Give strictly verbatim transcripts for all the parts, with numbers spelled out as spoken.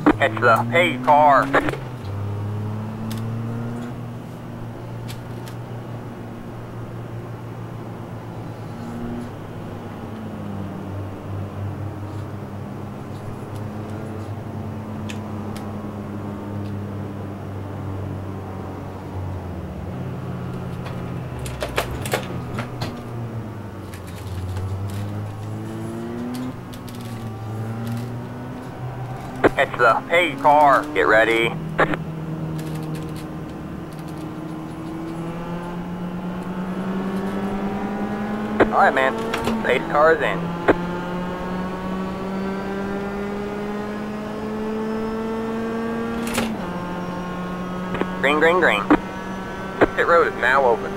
Catch the paid car. Catch the paid car. Get ready. Alright, man. Paid car's in. Green, green, green. Pit road is now open.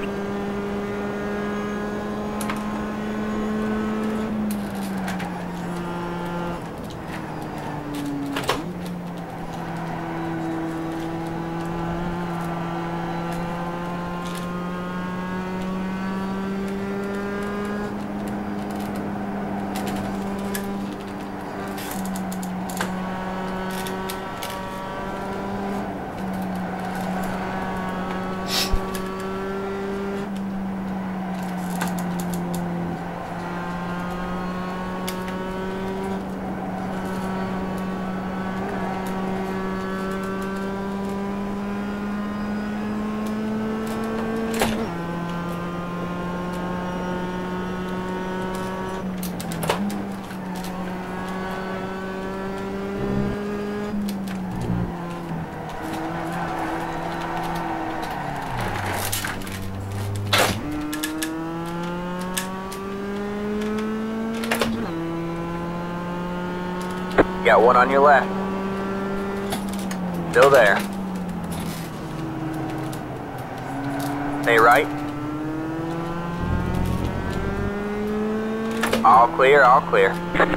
Got one on your left. Still there. Stay right. All clear, all clear.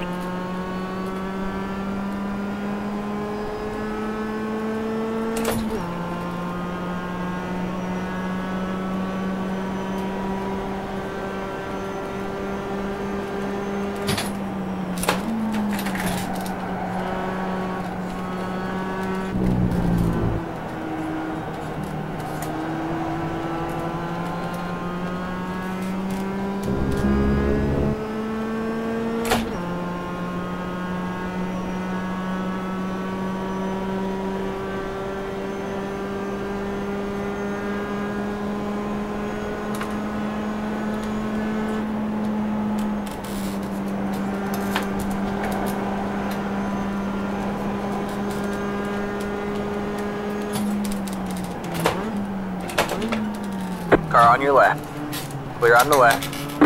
Car on your left. Clear on the left.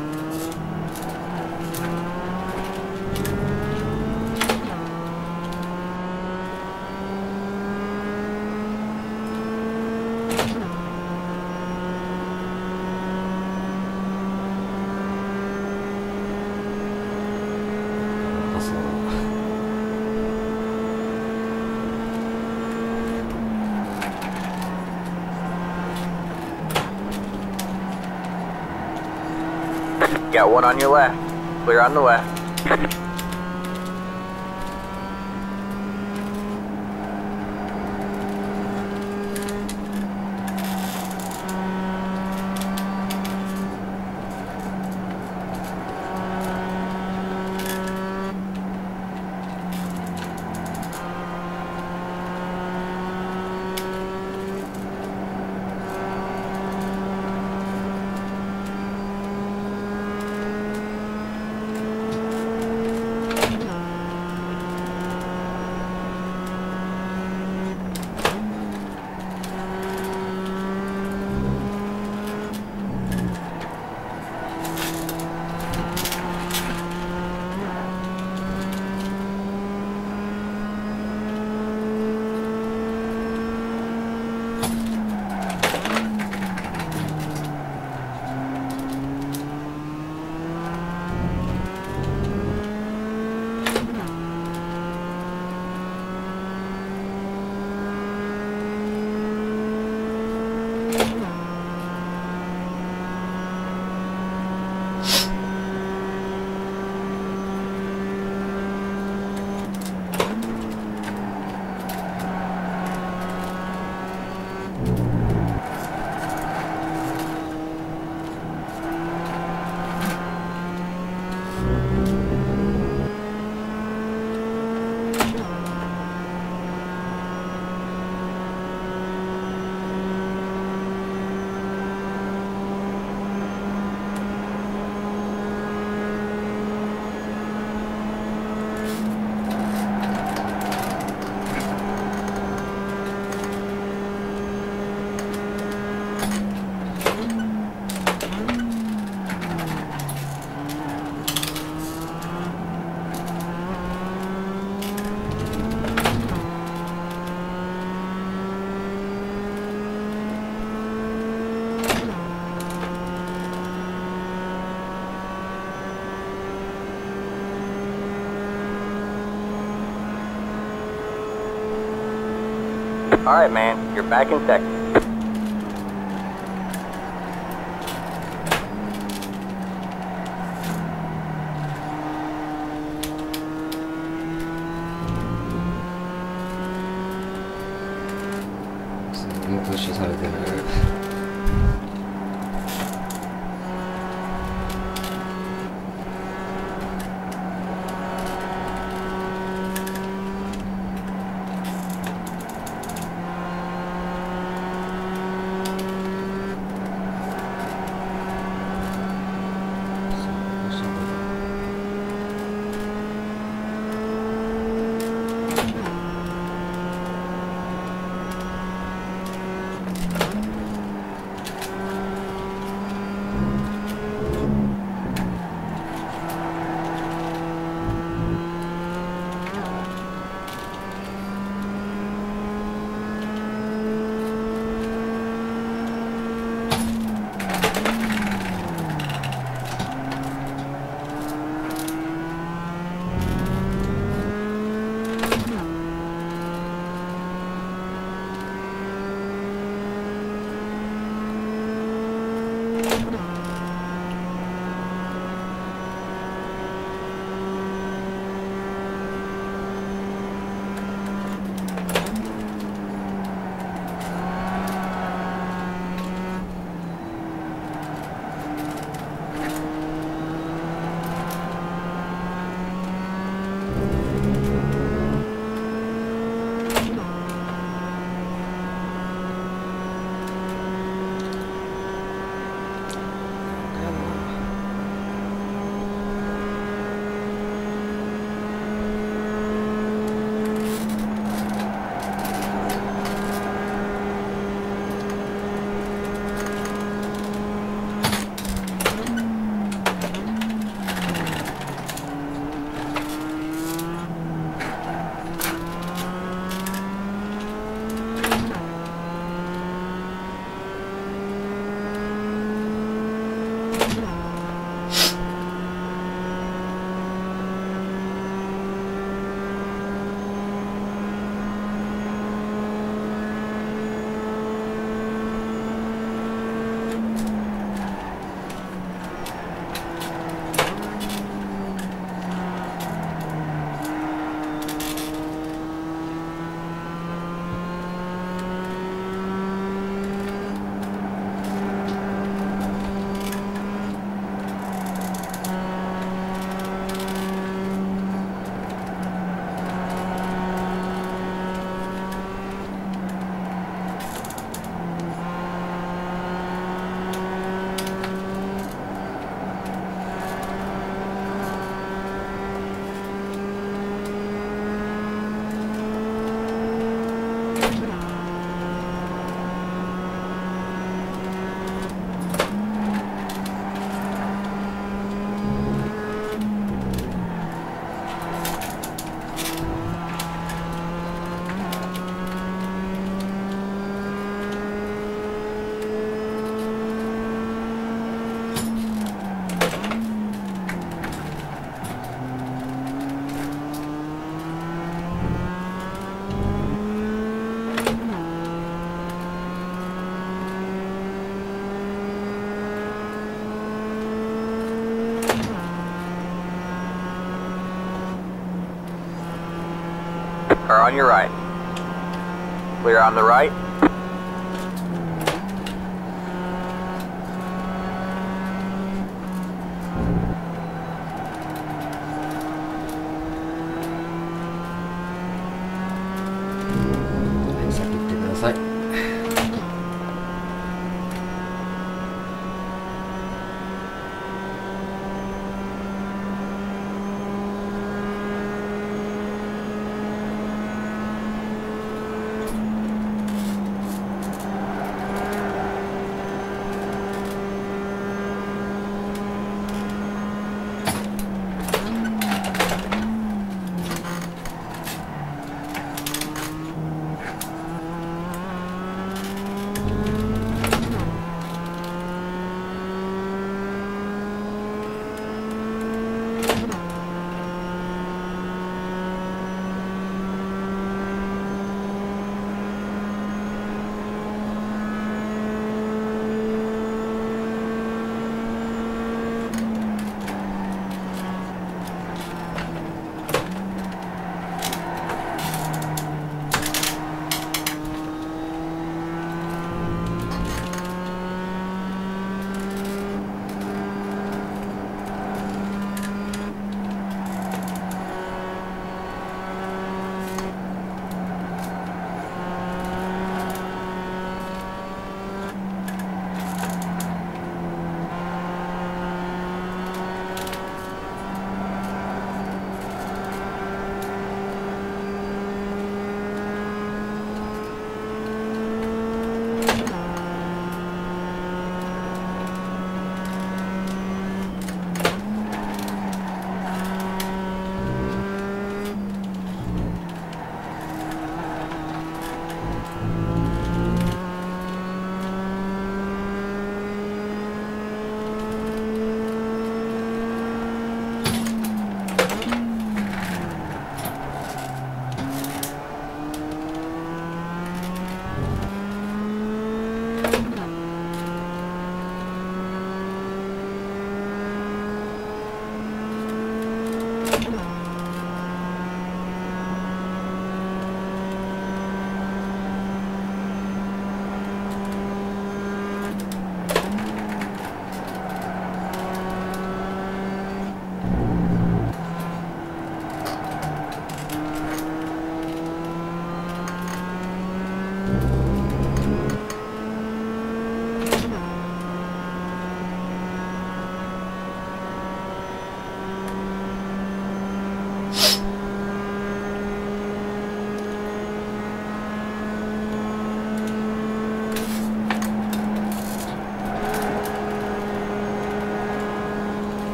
Got one on your left. Clear on the left. Alright, man. You're back in second. 푸시されてる。 Car on your right. Clear on the right.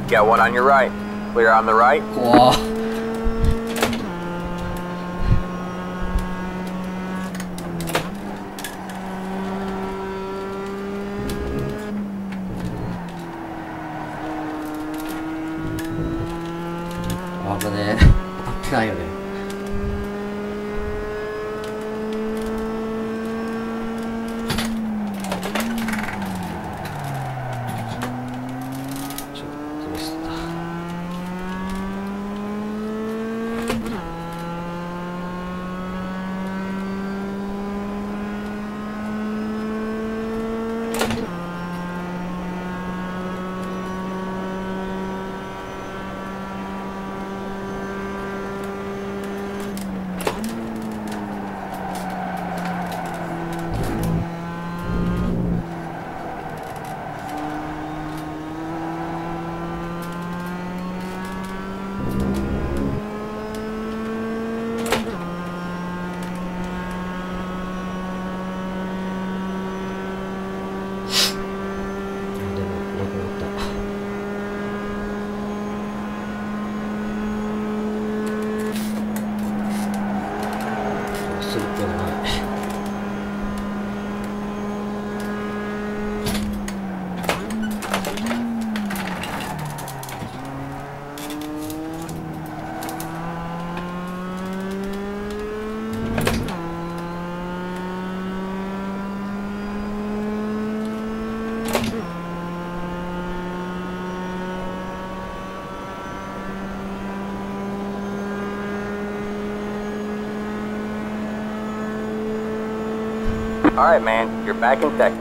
Got one on your right. Clear on the right. 怖っ。危ねえ。危ないよね。ちょっとミスった。 Alright, man, you're back in Texas.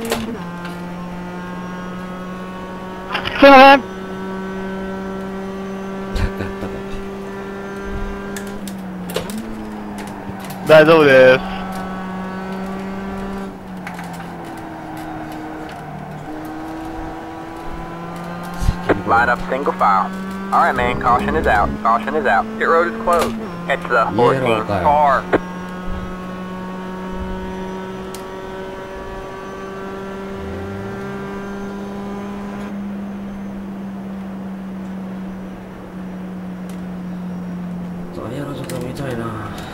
すいません。大丈夫です。 Line up single file. Alright, man, caution is out. Caution is out. Pit road is closed. Catch the fourteen car. タイヤの状態見たいな。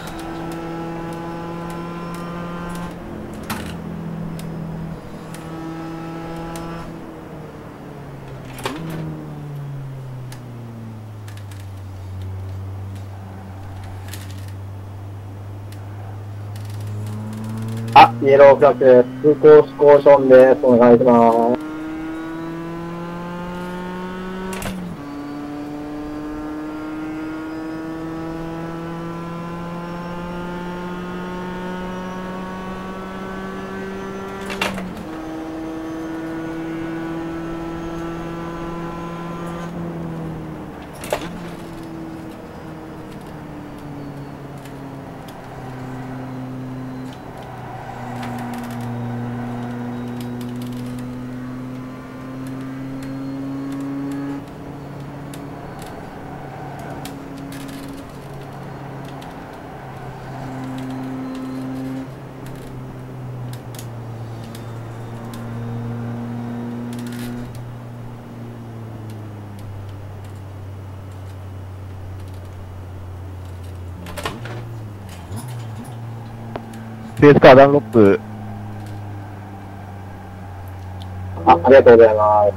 あ、イエローフラッグ、通行スコーションです。お願いします。 ベースカーダンロップ。 あ、ありがとうございます。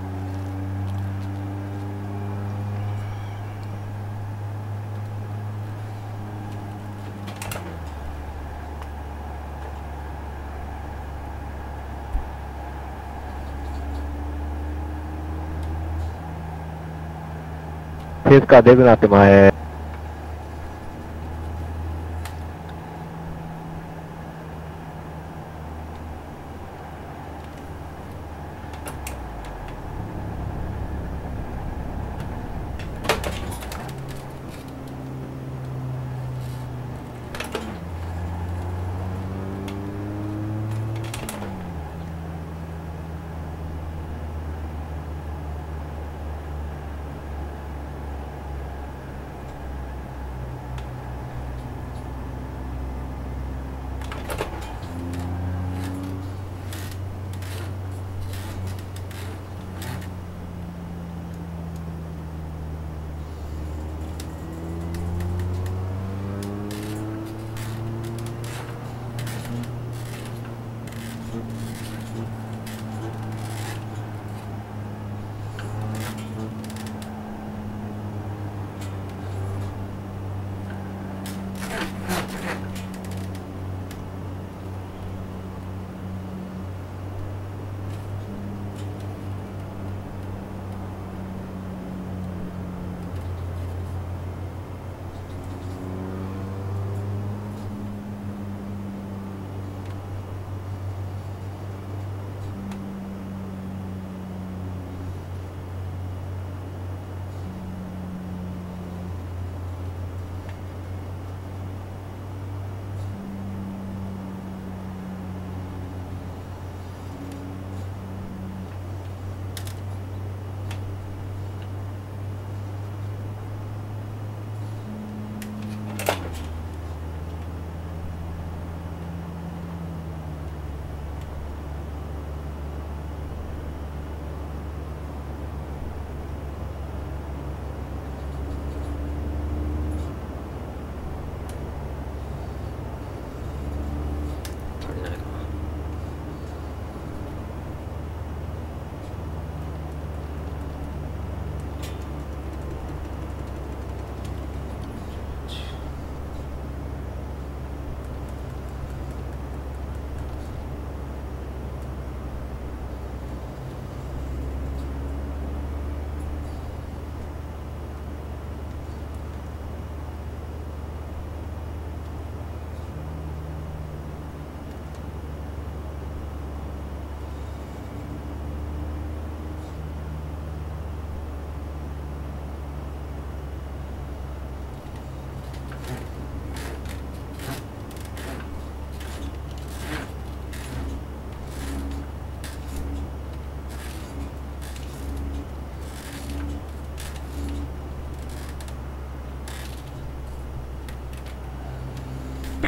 ベースカーデブなって前。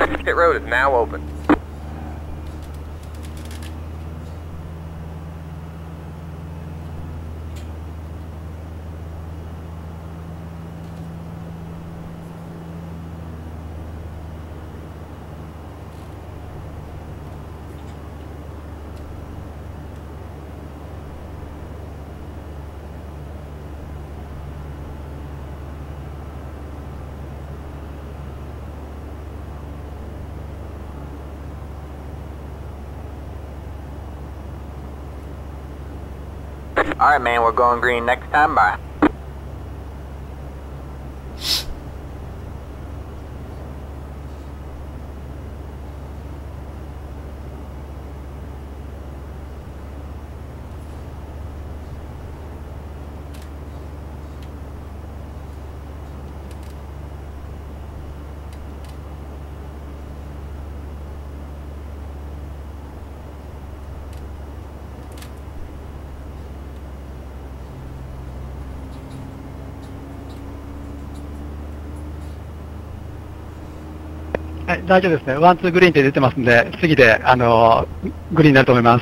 Pit road is now open. Alright, man, we're going green next time. Bye. はい、大丈夫ですね。ワン、ツーグリーンって出てますんで、次で、あのー、グリーンになると思います。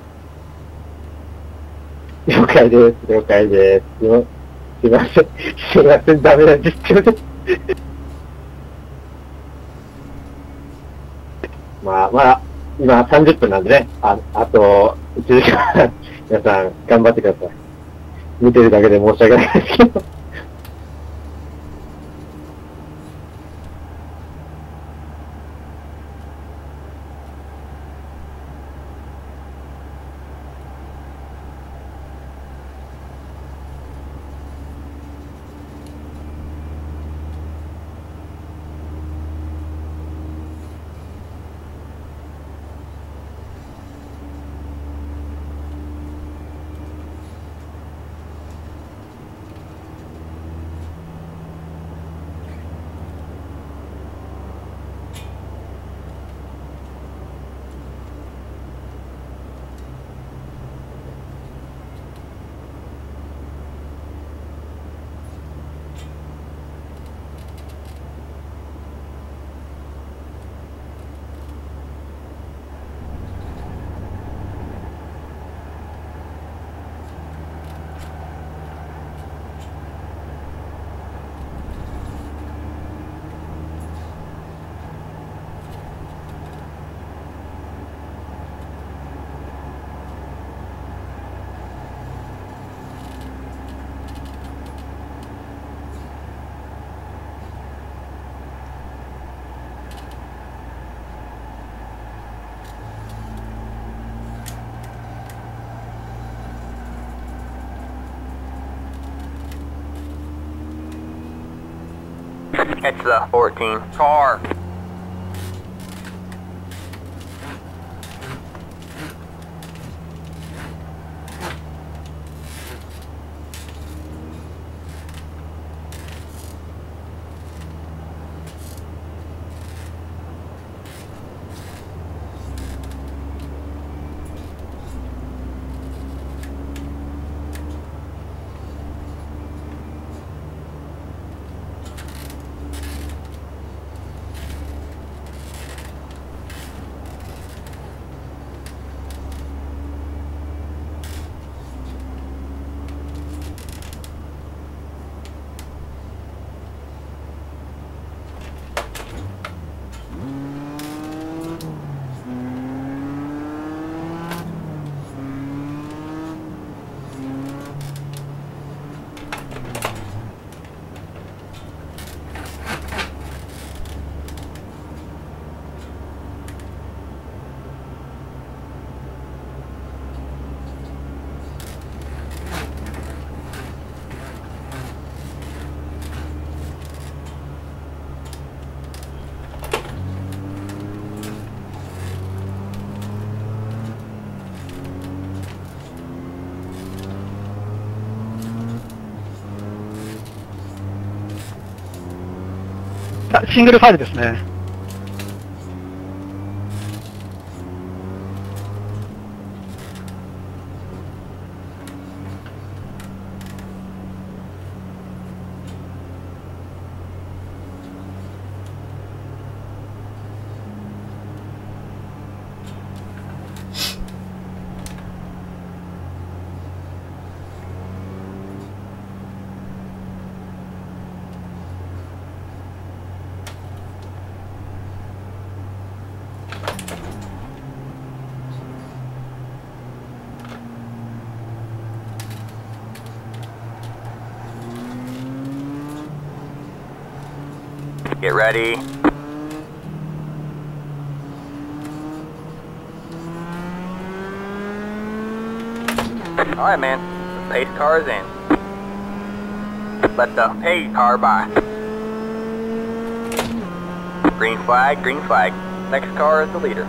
了解です。了解です。すいますいません。すいません。ダメな実況です。まあ、まあ、今さんじゅっぷんなんでね、ああといちじかん、皆さん頑張ってください。見てるだけで申し訳ないですけど。 It's the fourteen car. シングルファイルですね。 Get ready. Alright, man. The pace car is in. Let the pace car by. Green flag, green flag. Next car is the leader.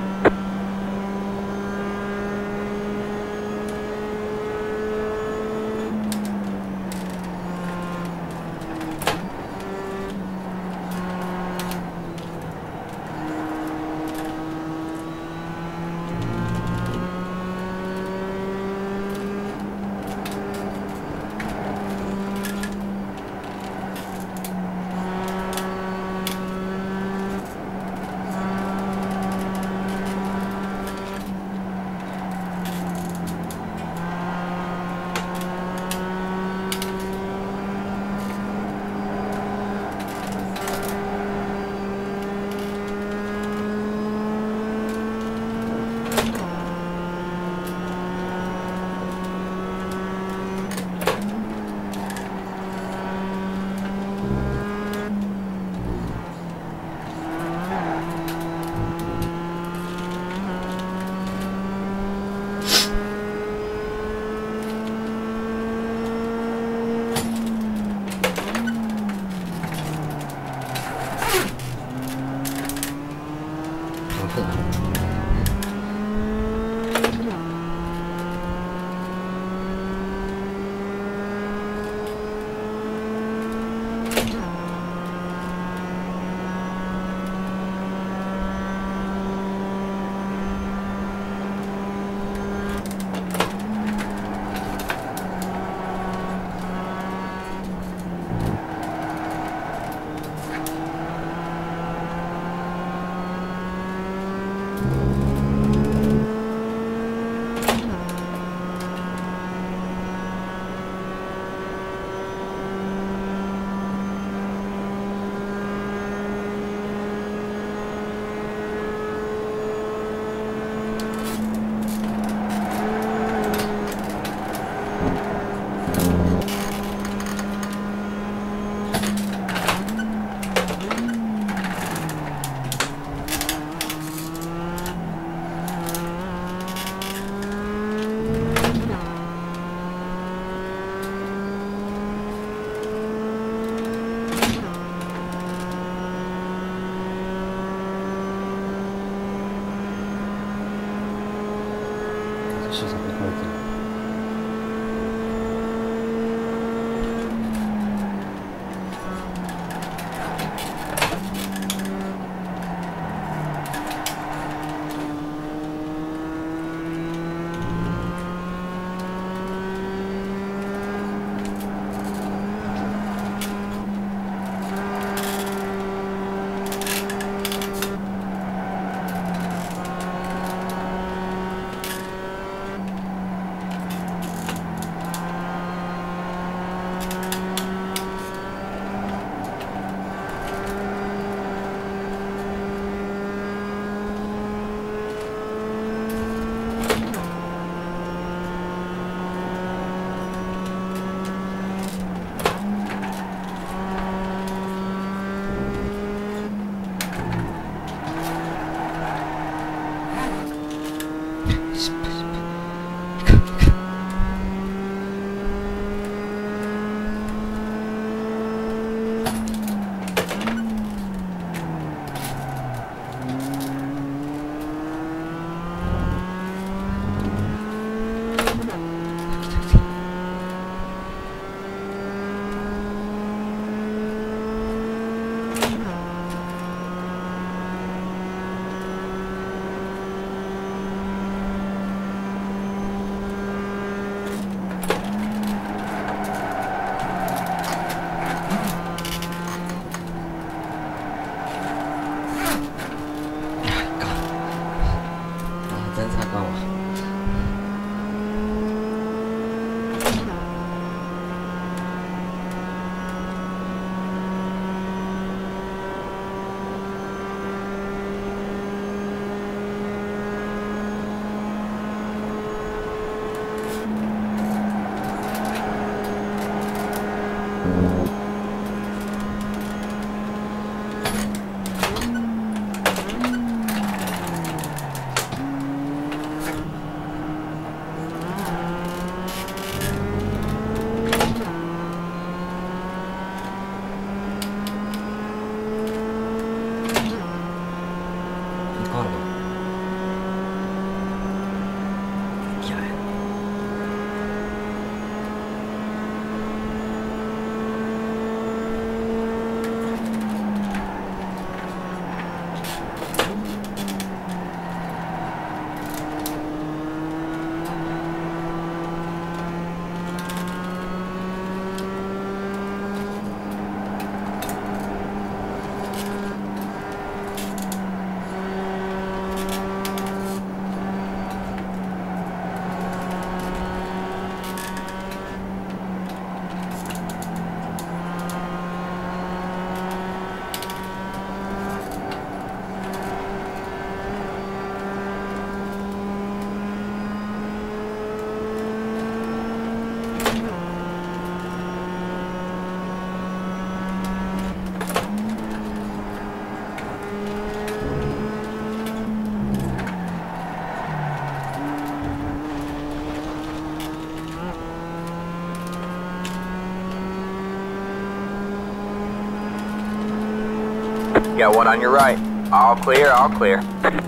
Got one on your right. All clear, all clear.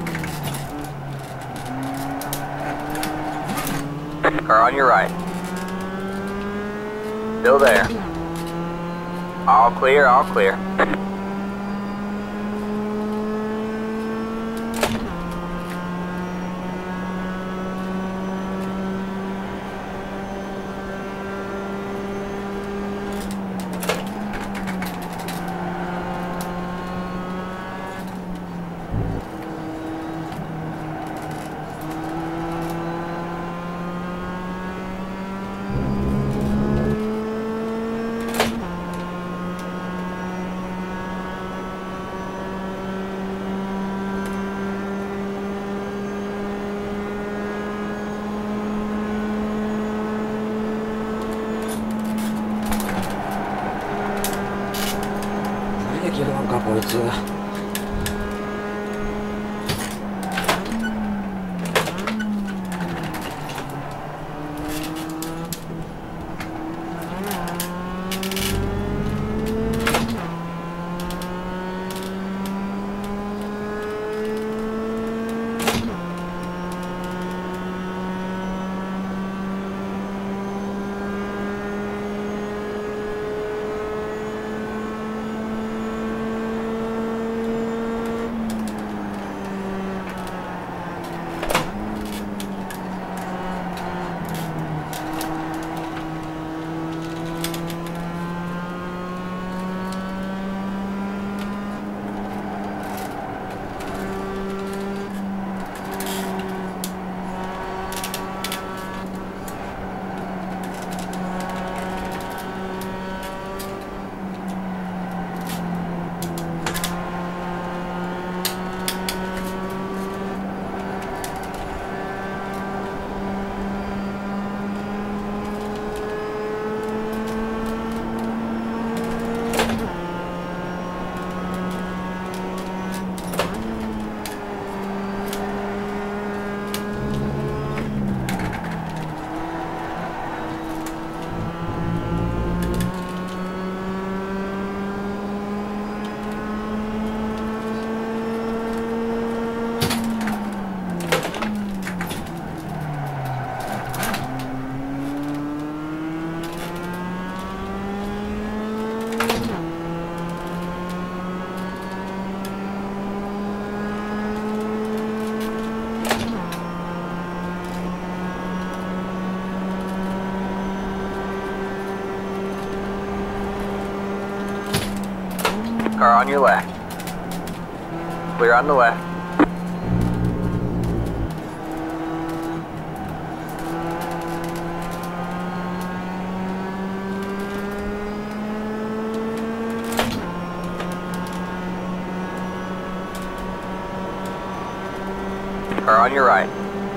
Car on your right. Still there. All clear, all clear. こいつ。 Car on your left. Clear on the left. Car on your right.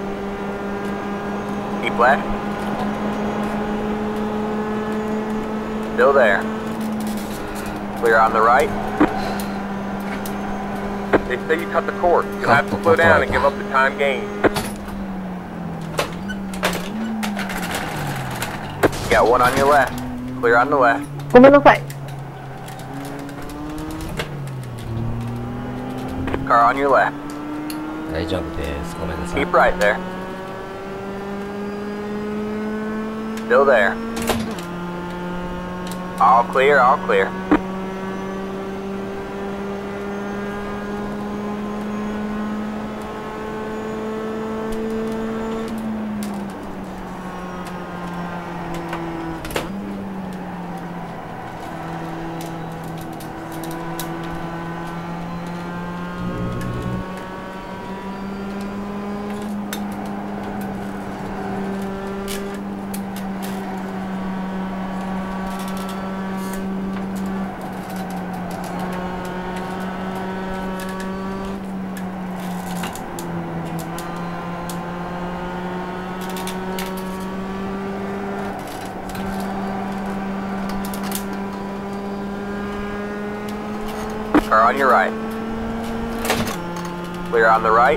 Keep left. Still there. Clear on the right. They say you cut the cord. You'll have to slow down and give up the time gained. Got one on your left. Clear on the left. ごめんなさい。 Car on your left. 大丈夫です。ごめんなさい。 Keep right there. Still there. All clear, all clear. Car on your right. Clear on the right.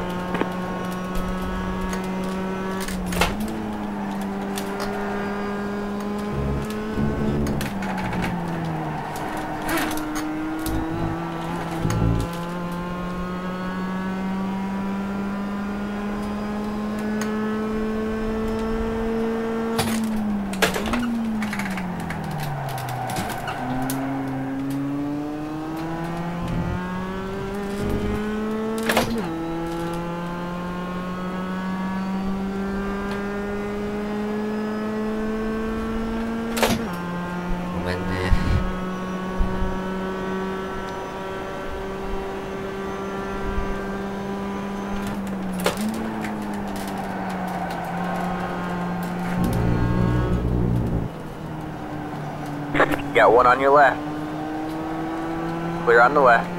Got one on your left. Clear on the left.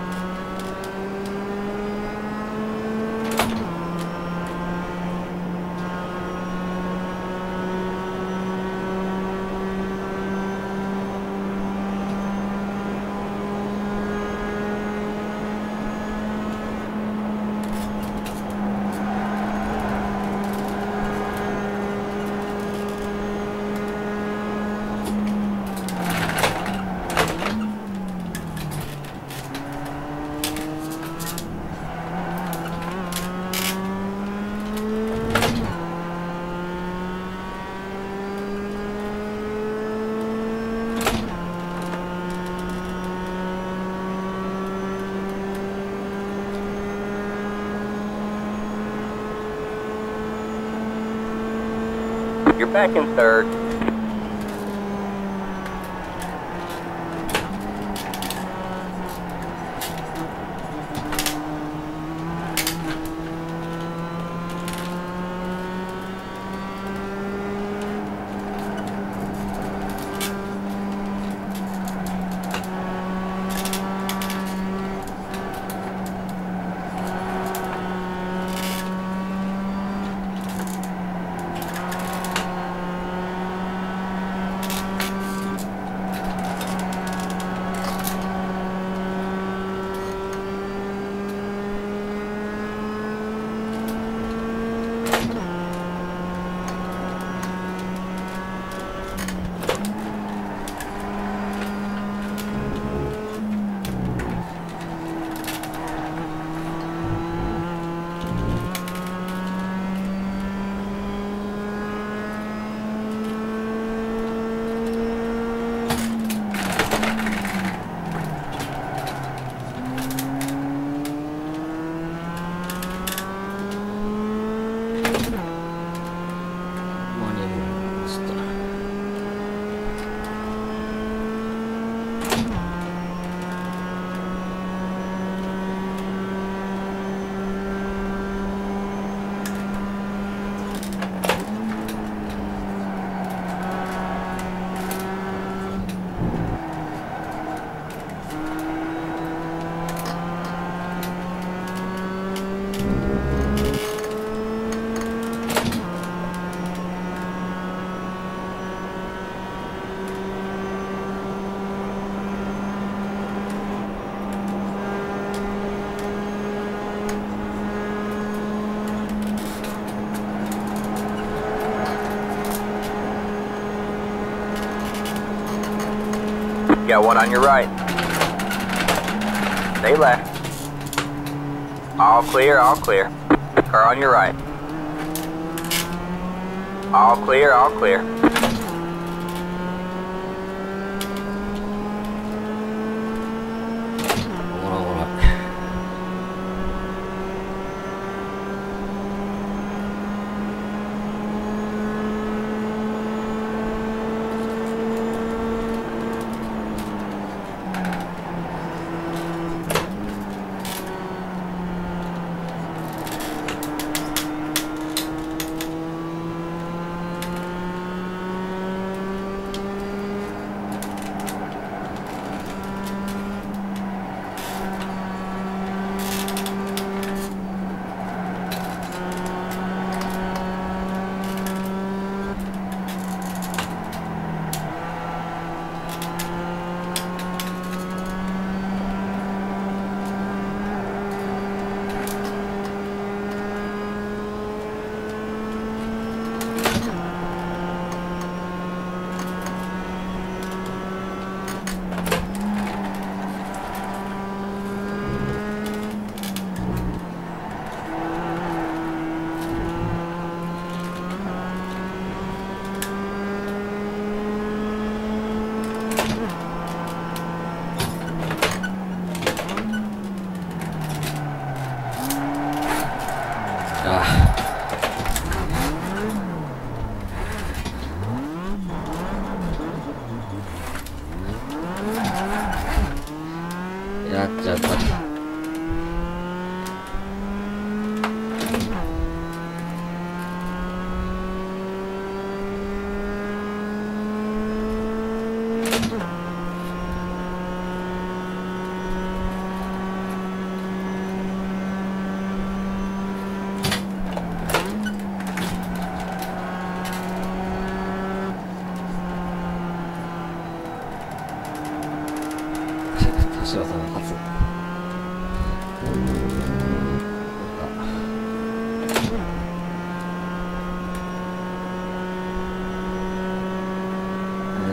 You're back in third. Got one on your right. Stay left. All clear, all clear. Car on your right. All clear, all clear. やっちゃった。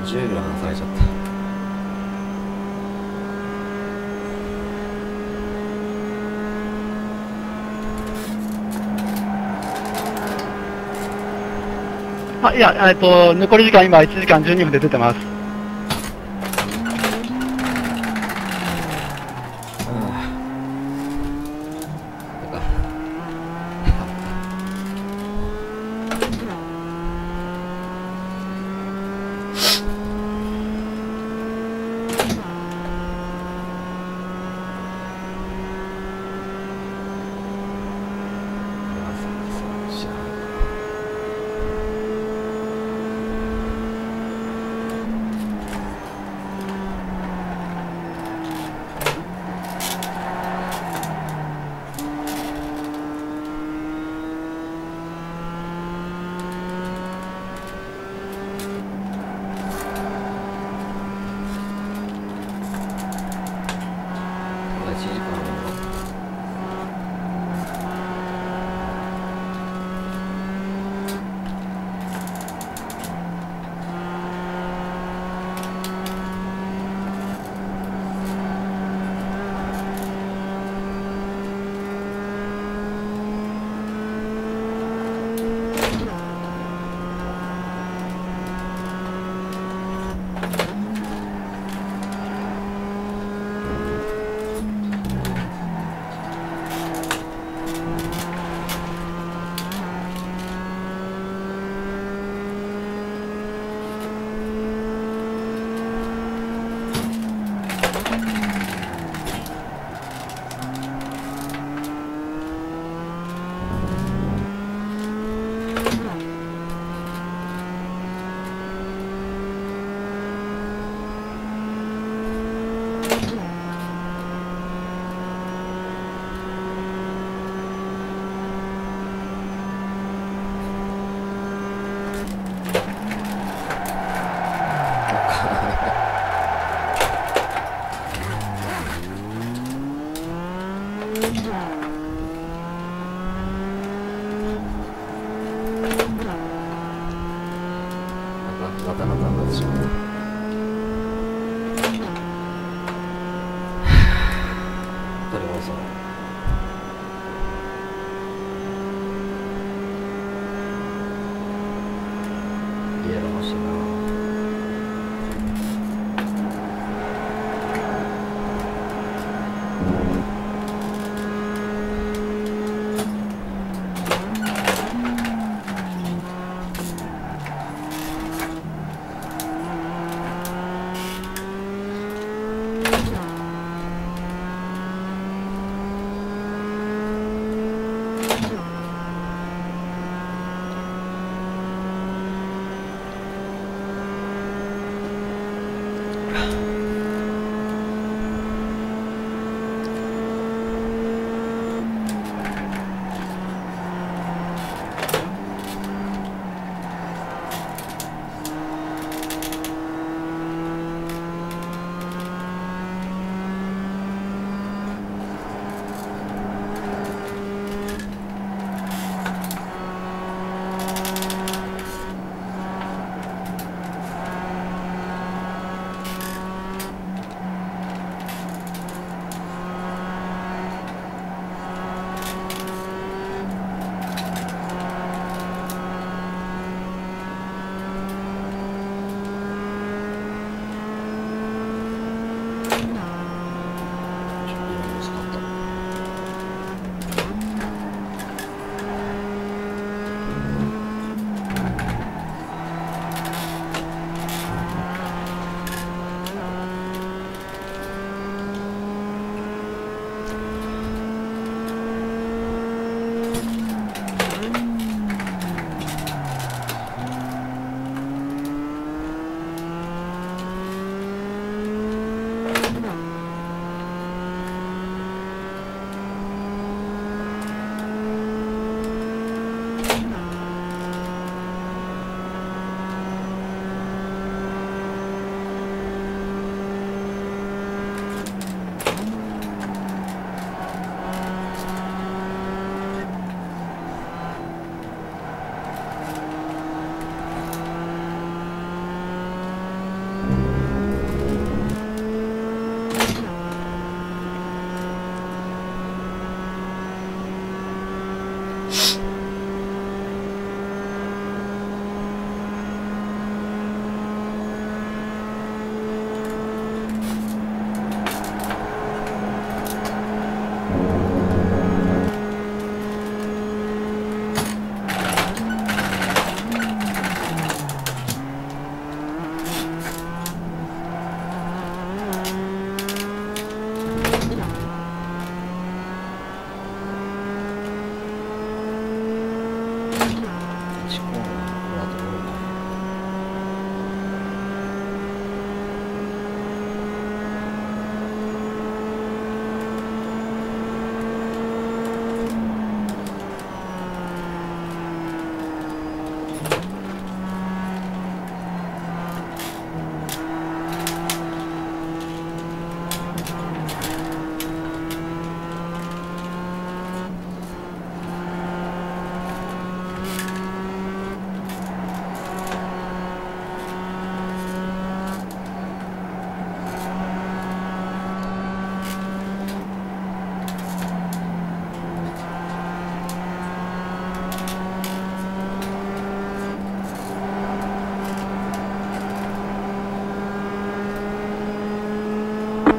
じゅうびょう離されちゃった。 あ、いや、えっと、残り時間今いちじかんじゅうにふんで出てます。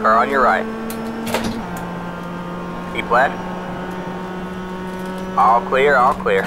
Car on your right. Keep left. All clear, all clear.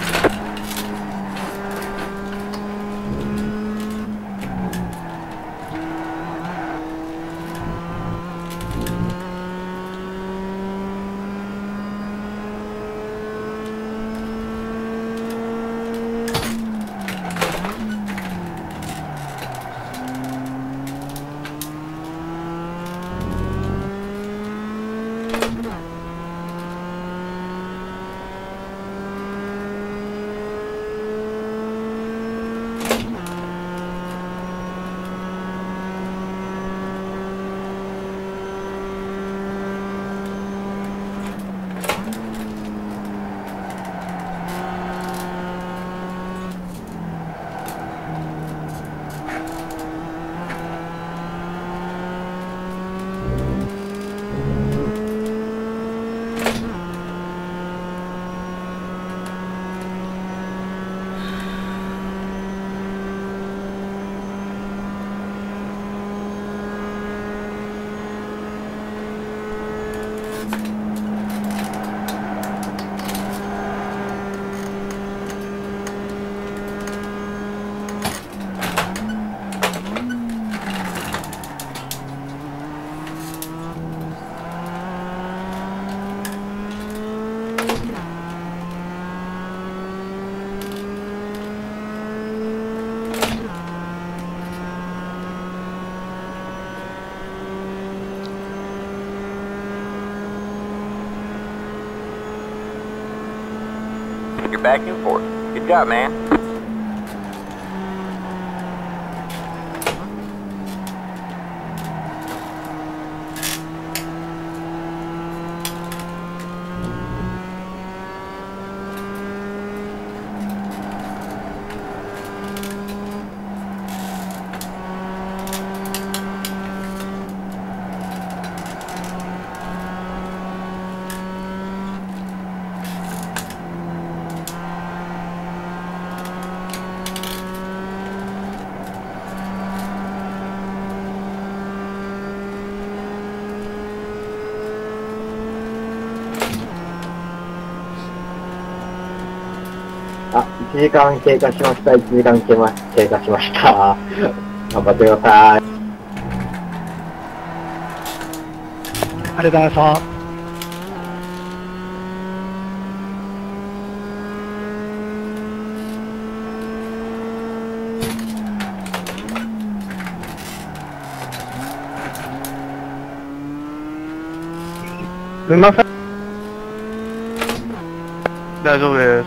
You're back and forth. Good job, man. あ、いちじかん経過しました。いちじかん経過経過しました。頑張ってください。 ありがとうございました。 すみません。大丈夫です。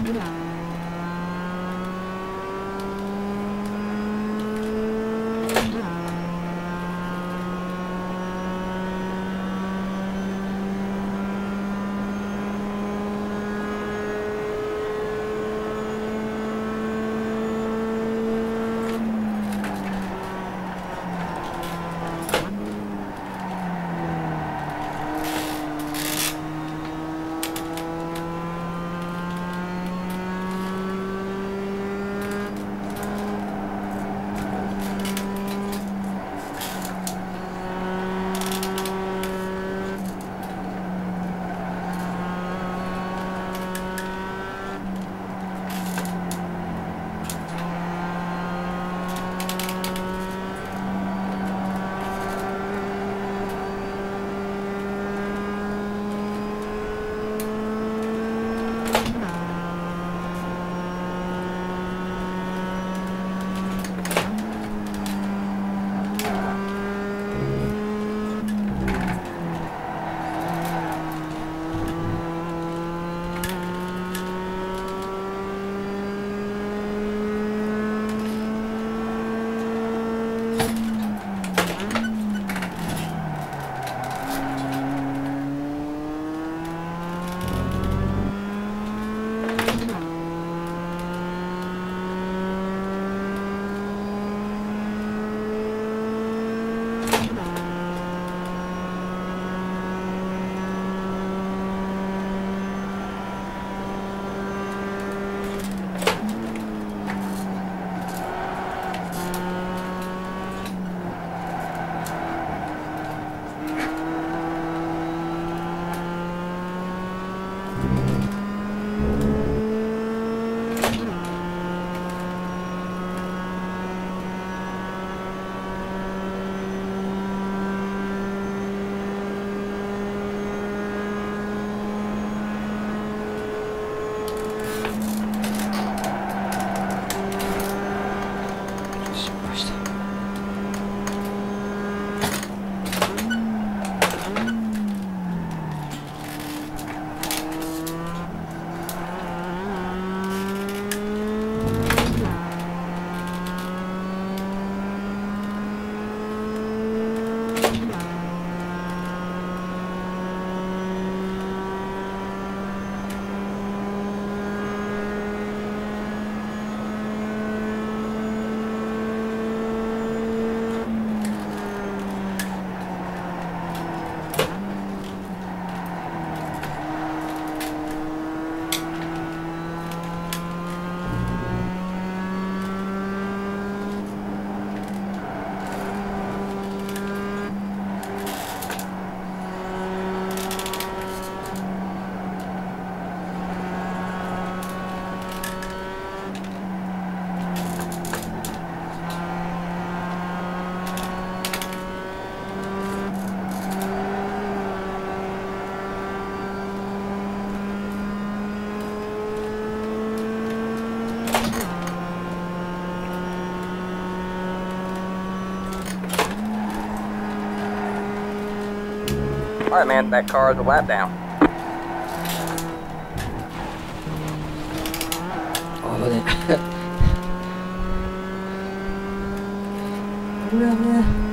Alright, man, that car is a lap down. Oh,危ねえ。うわうわ。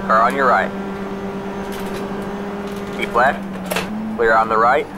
Car on your right. Keep left. Clear on the right.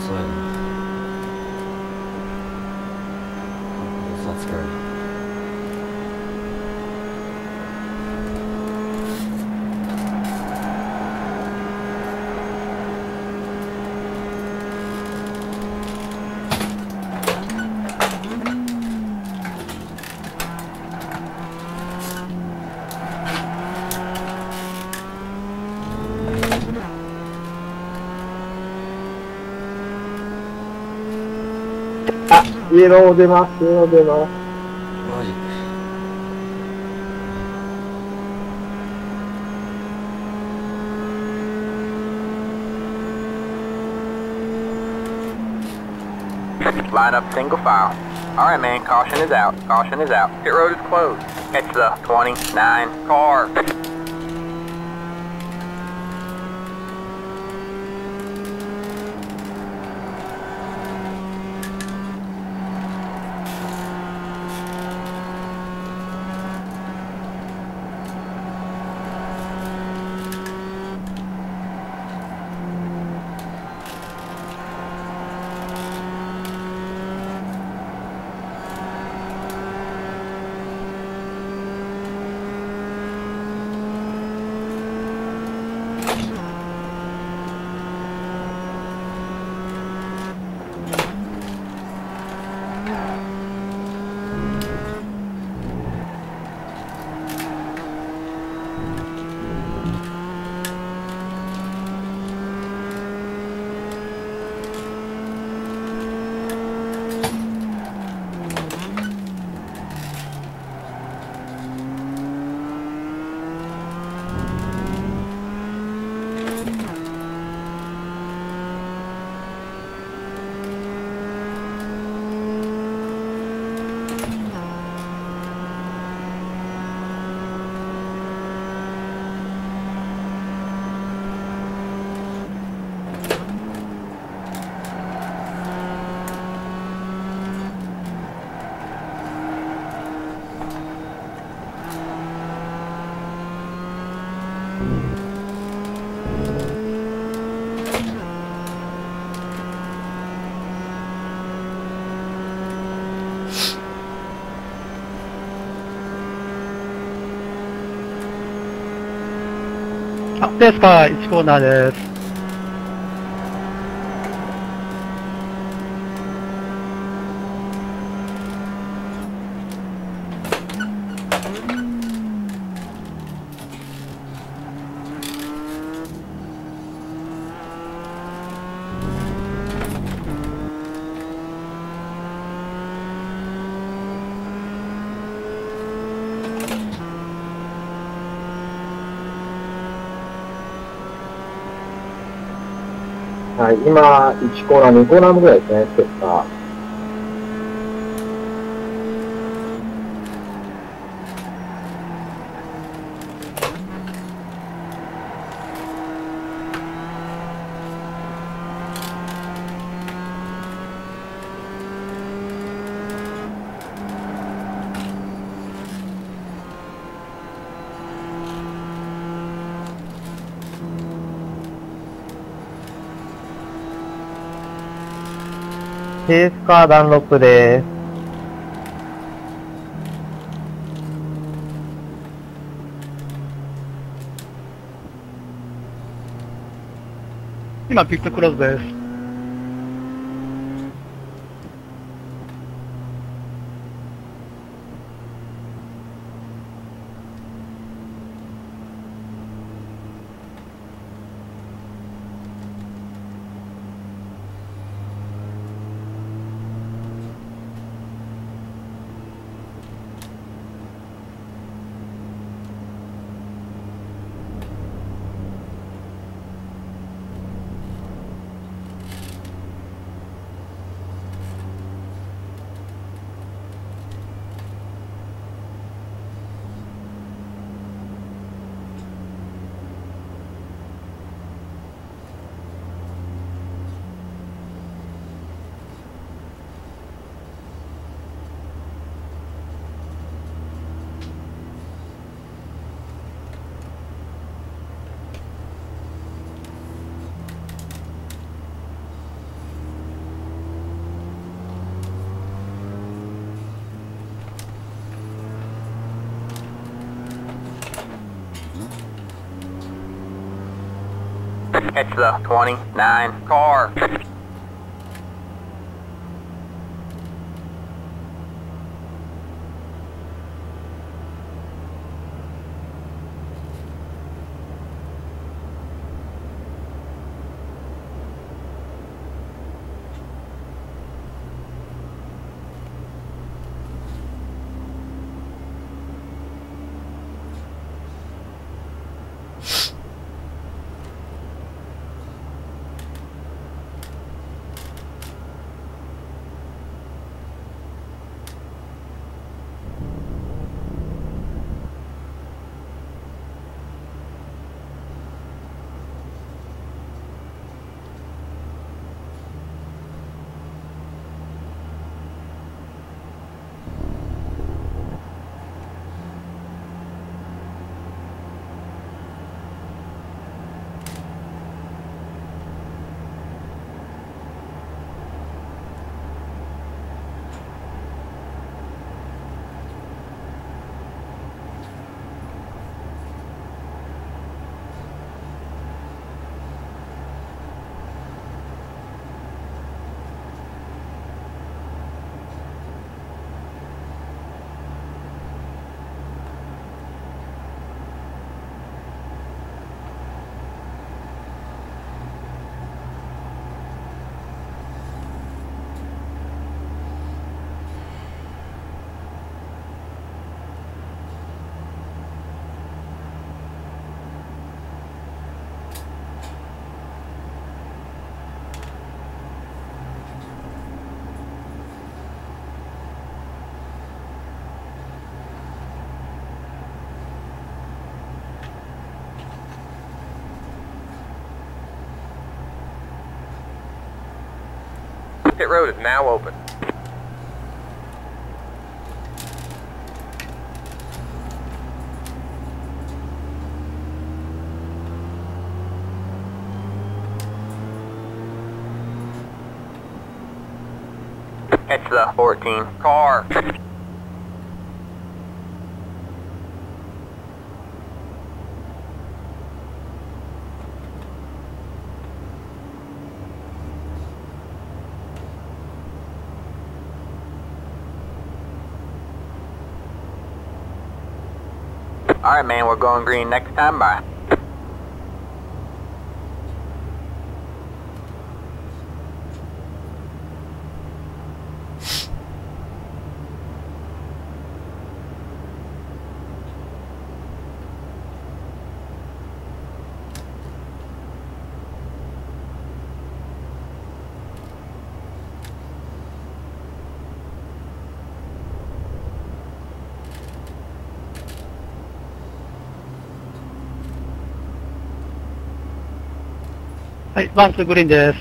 そうやな。さつかい。 あ、イエロー出ます、イエロー出ます。 マジ。 Line up single file. Alright, man, caution is out. Caution is out. Pit road is closed. Catch the twenty-nine car. あ、レースカーいちコーナーです。 はい、今、いちコーナー、にコーナーぐらいですね、ステッカー。 ケースカーダンロップです。 今、ピットクローズです。 Catch the twenty-nine car. Pit road is now open. Catch the fourteen car. Alright, man, we're going green next time. Bye. はい、ワンツーグリーンです。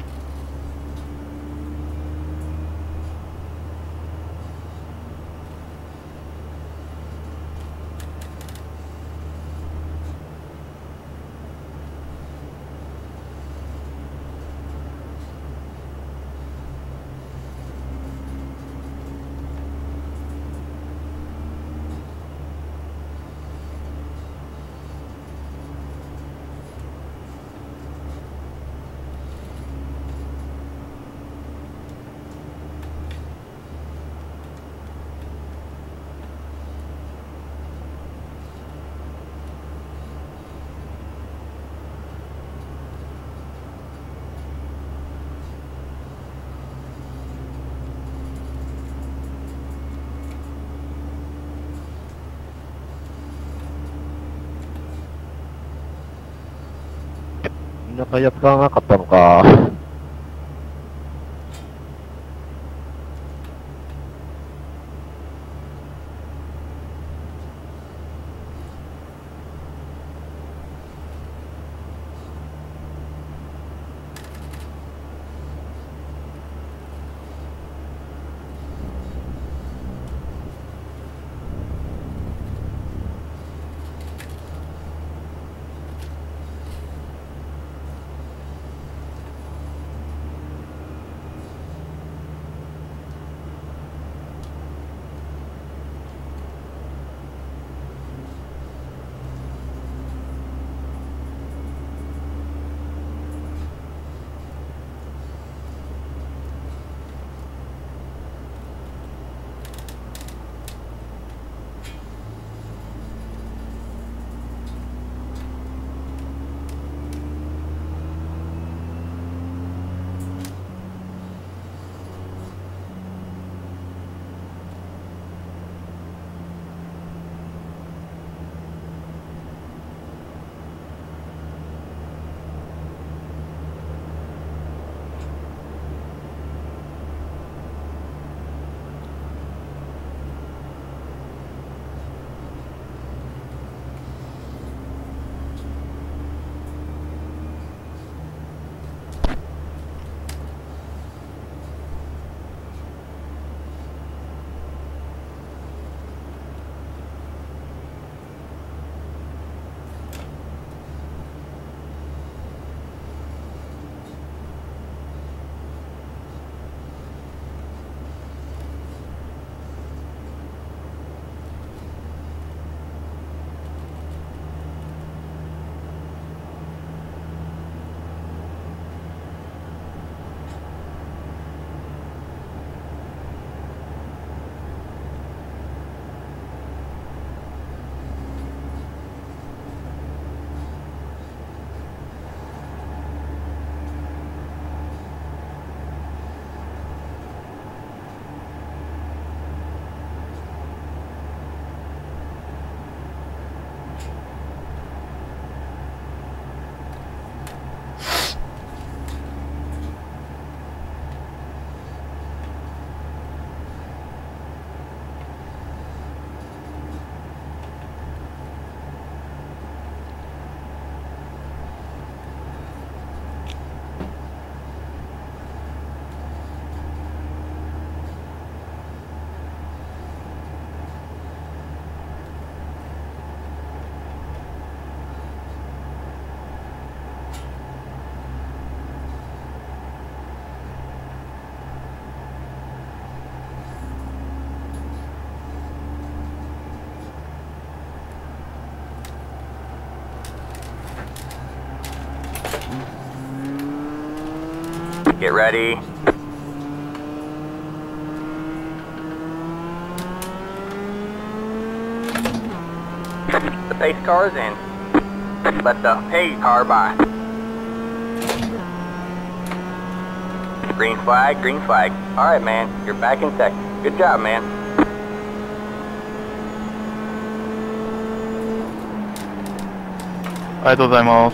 みんなタイヤ使わなかったのか。 Get ready. The pace car is in. Let the pace car by. Green flag, green flag. Alright, man, you're back in second. Good job, man. ありがとうございます。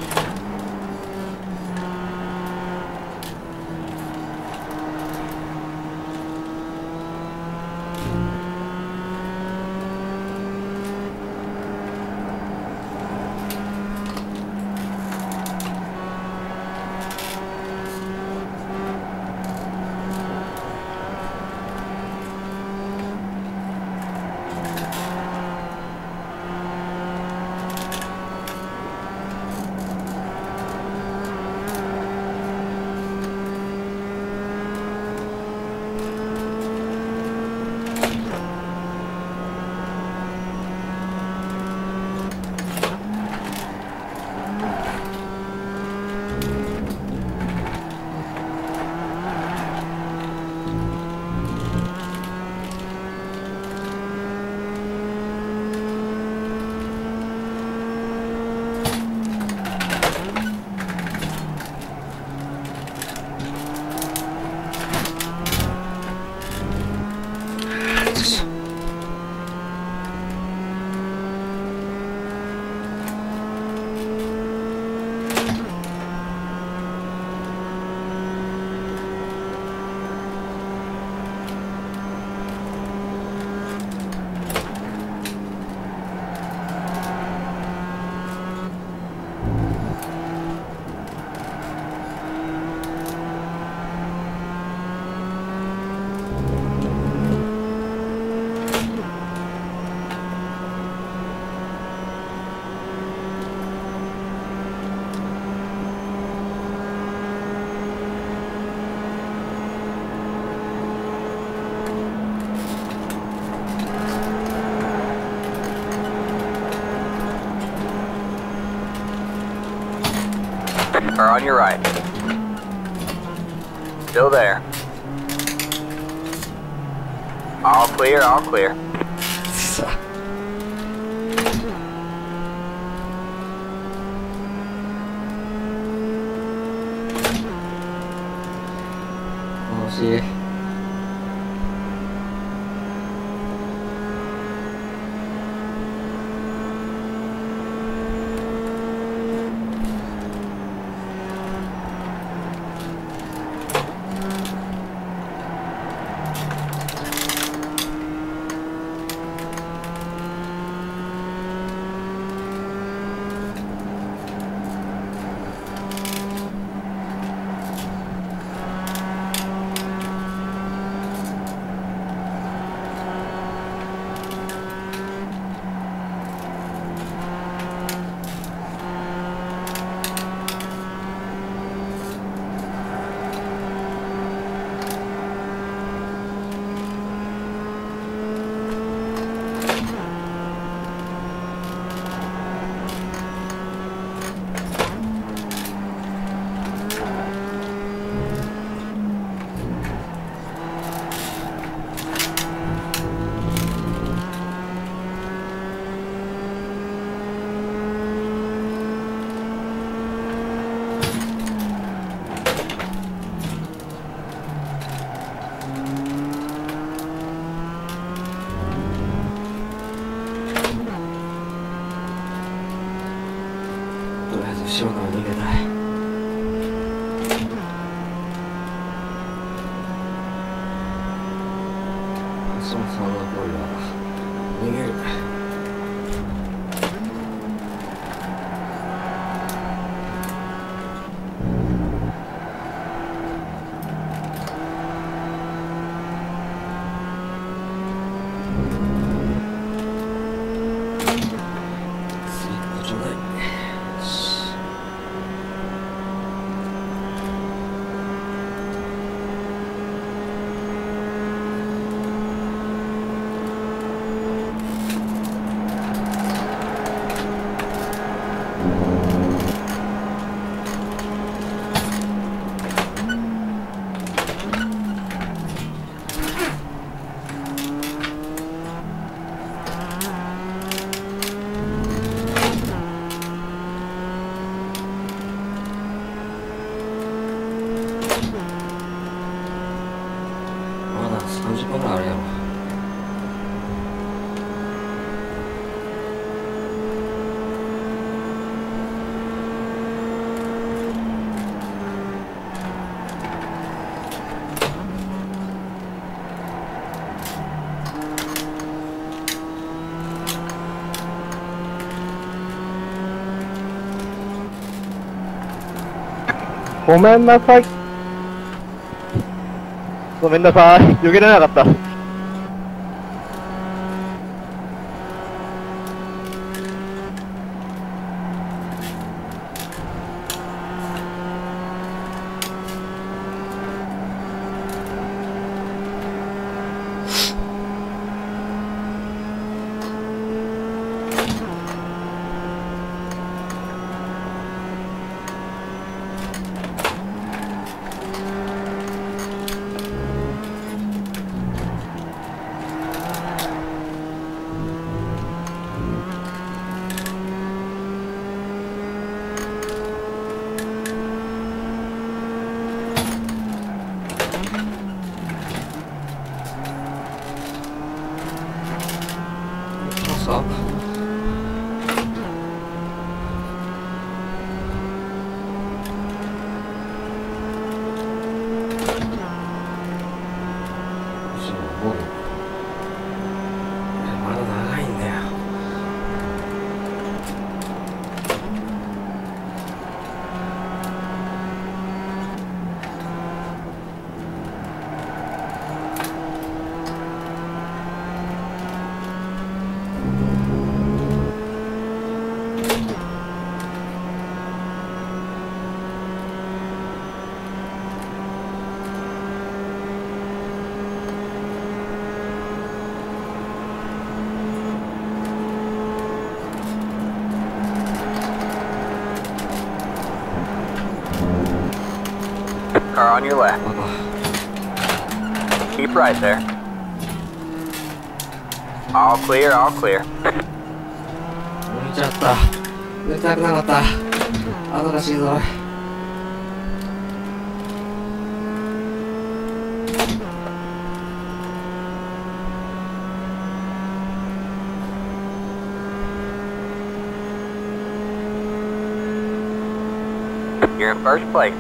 Car on your right. Still there. All clear, all clear. さあ。惜しい。とりあえず後ろから逃げたい。橋本さんの声は逃げる。 さんじゅっぷんぐらいあるやろ。 ごめんなさい。ごめんなさい。避けられなかった。 Up. Car on your left. Keep right there. All clear, all clear. 抜いちゃった。抜いたくなかった。後がしんどい。 You're in first place.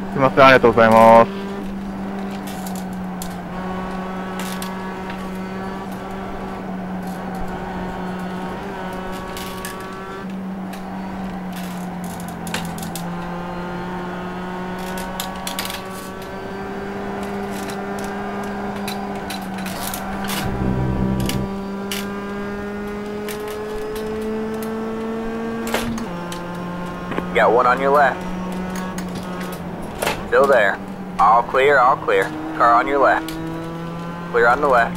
すみません、ありがとうございます。 Got one on your left. Still there. All clear, all clear. Car on your left. Clear on the left.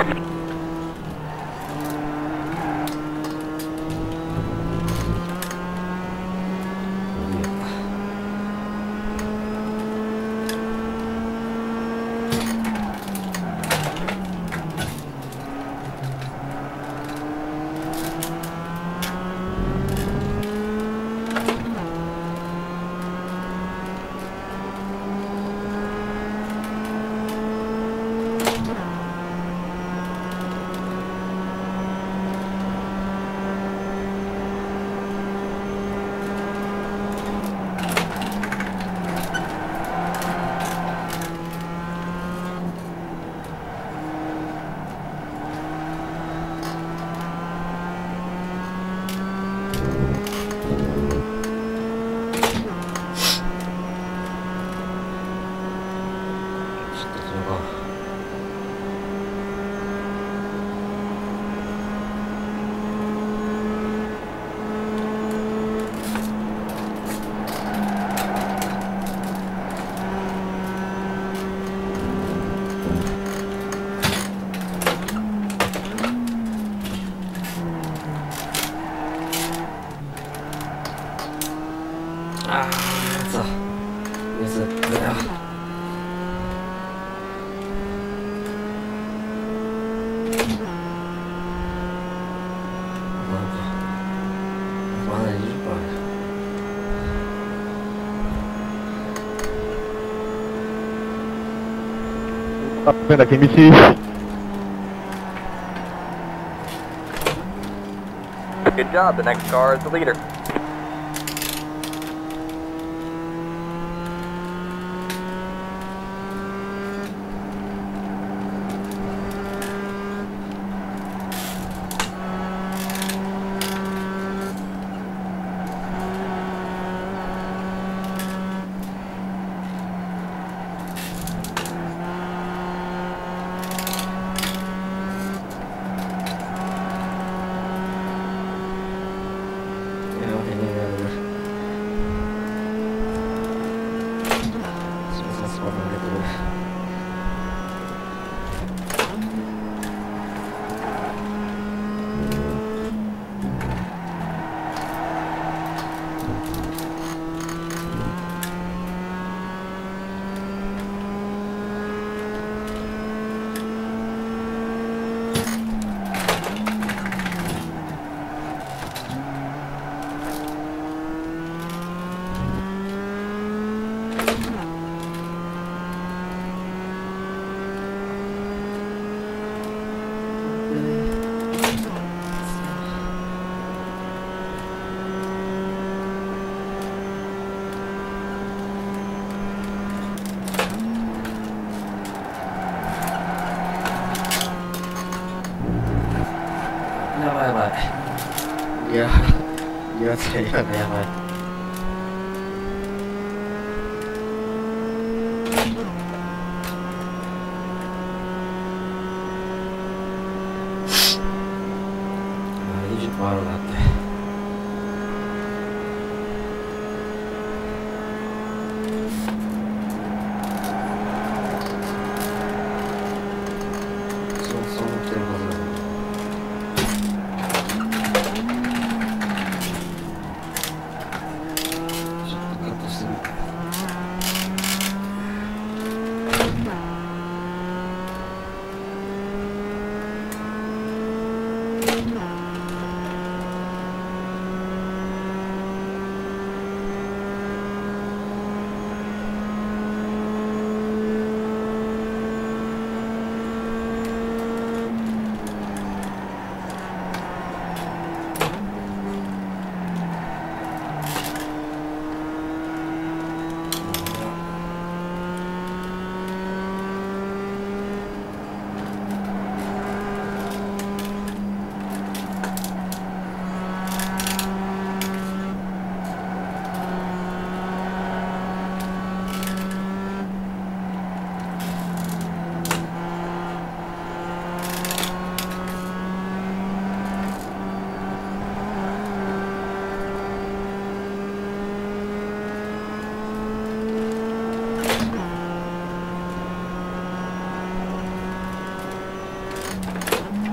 あ、だ厳しい。 Good job. The next car is the leader.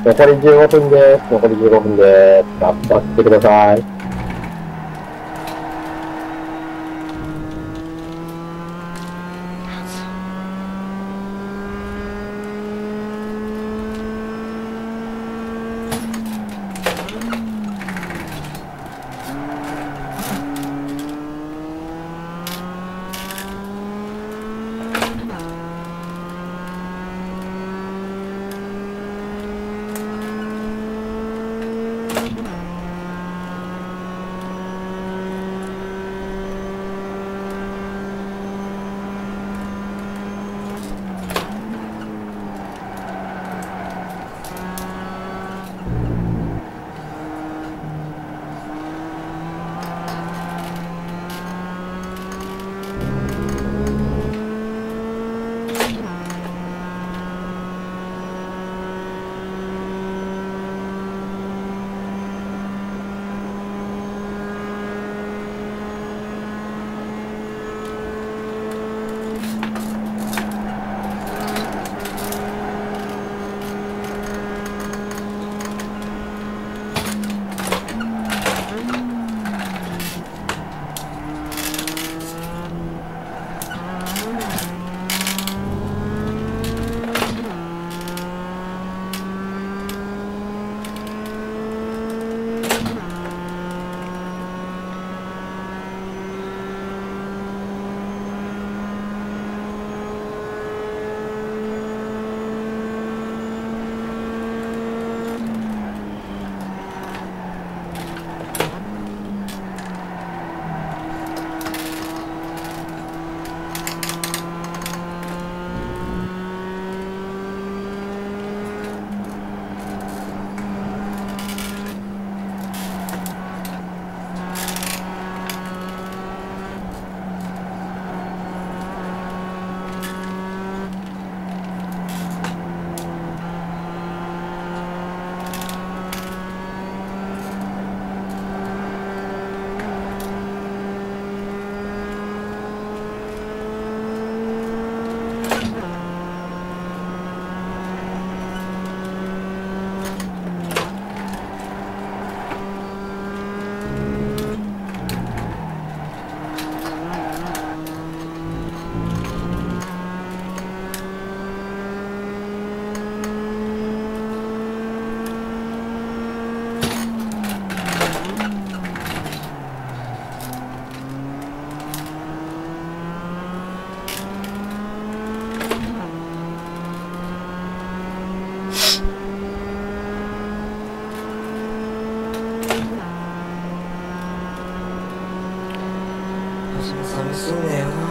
残りじゅうごふんです。残りじゅうごふんです。頑張ってください。 寂しそうだよな。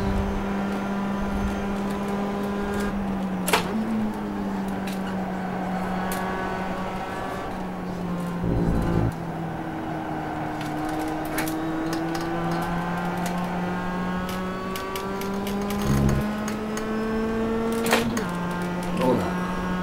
どうだ。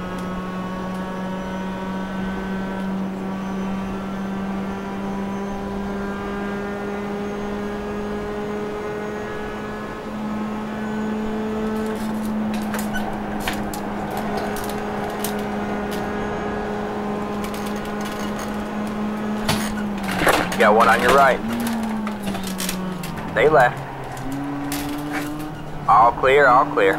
Got one on your right. Stay left. All clear, all clear.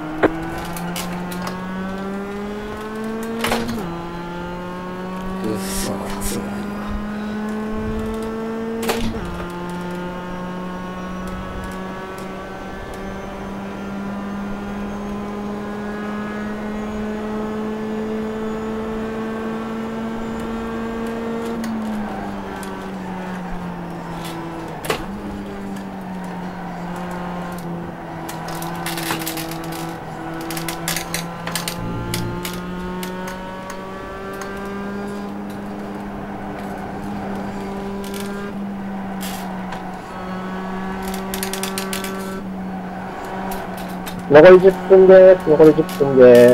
うっそ、さすがにな。 残りじゅっぷんです。残りじゅっぷんです。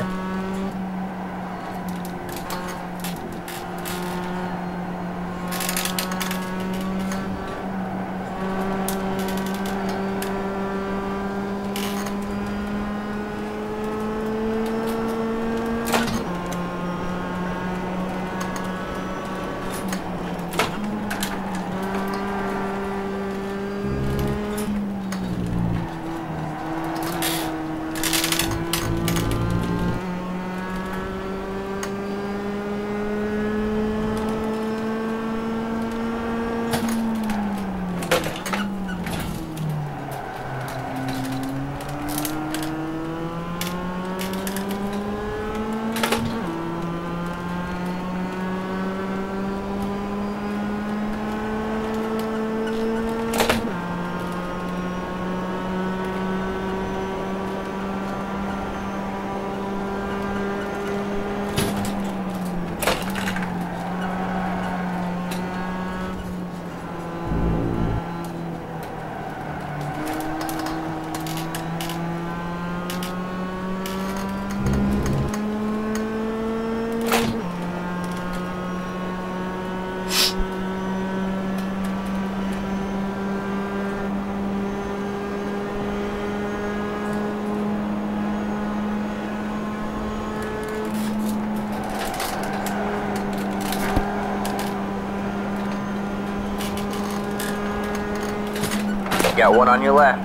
Got one on your left.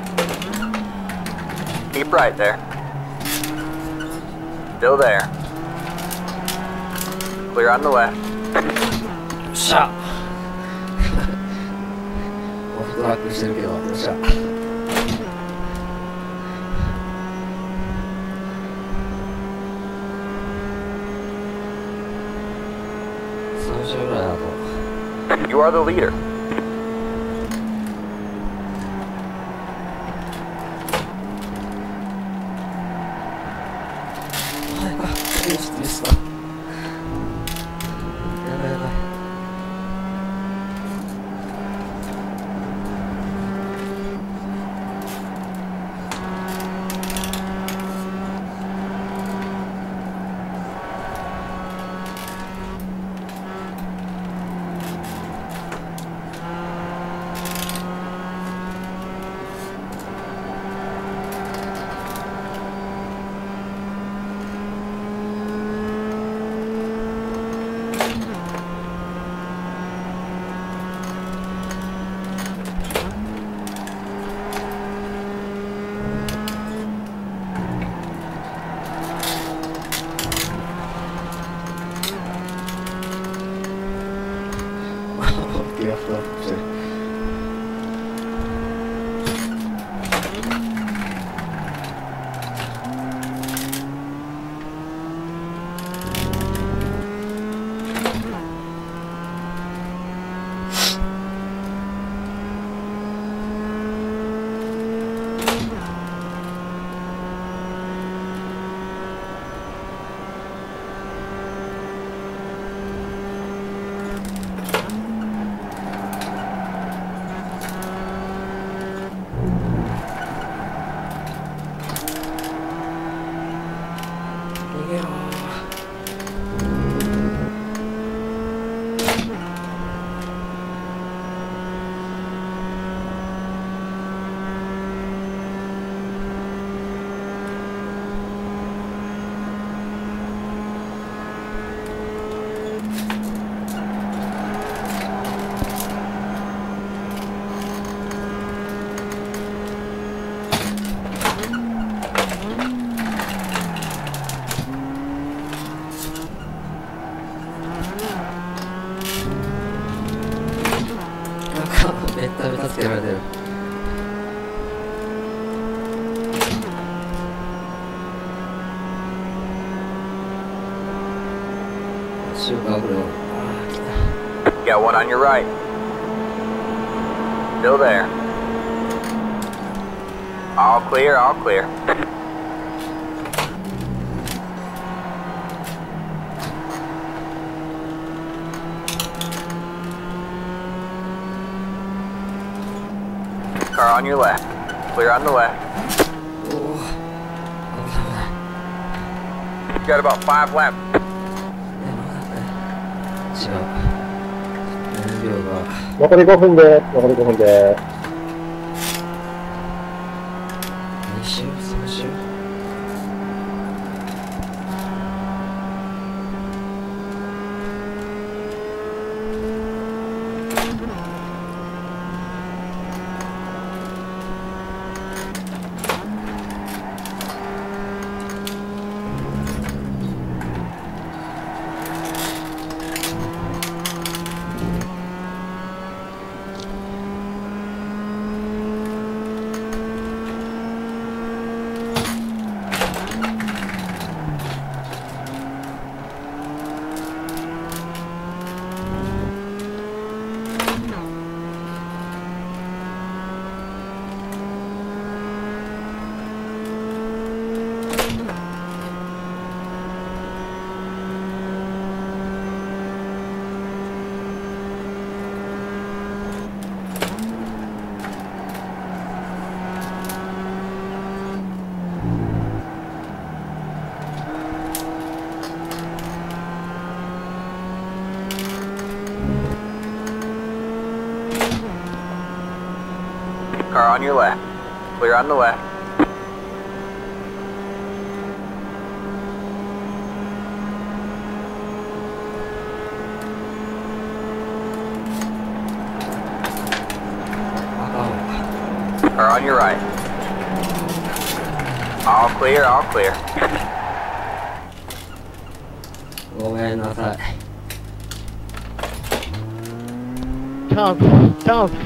Keep right there. Still there. Clear on the left. よっしゃオフトラックしてるけど、よっしゃさん周ぐらいだと。 You are the leader. はいか、いいですか。やばいやばい。気がふわっとしてる。逃げろー。めっためたつけられてる。シューカーこれを。あー、来た。 Got one on your right. Still there. All clear, all clear. Car on your left. Clear on the left. おお、危ない危ない。 You got about five laps. え、まだね。違う。燃料が。 残りごふんで、残りごふんで。 に周 ?さん周？ Car on your left. Clear on the left. on your right. All clear, all clear. ごめんなさい。 チャンス、チャンス。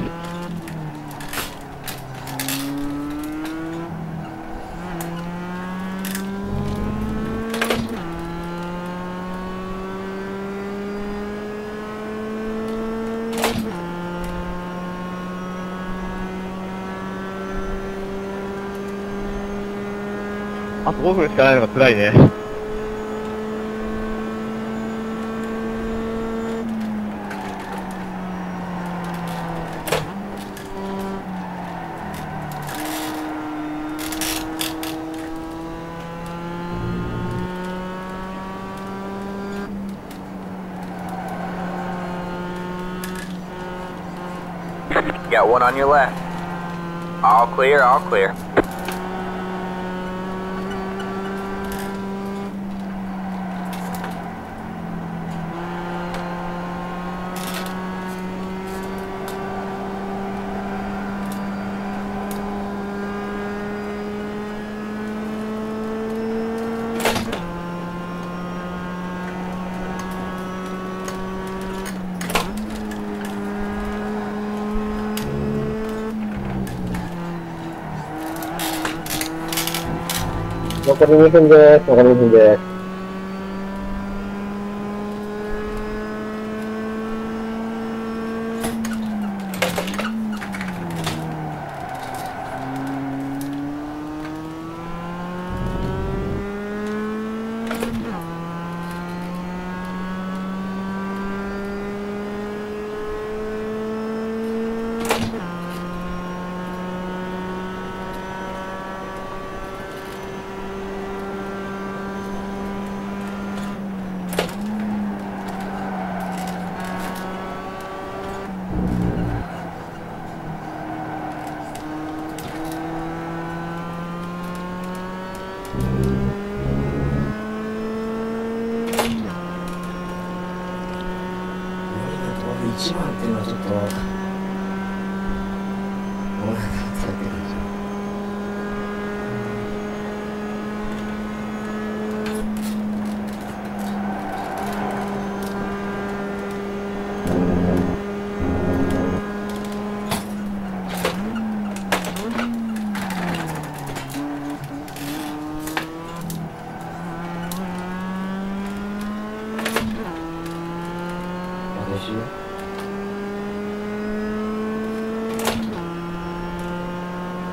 あとごふんしかないのが辛いね。 Got one on your left. All clear, all clear. 残りにふんです。残りにふんです。 いちばんっていうのはちょっと、ごめんなさい。私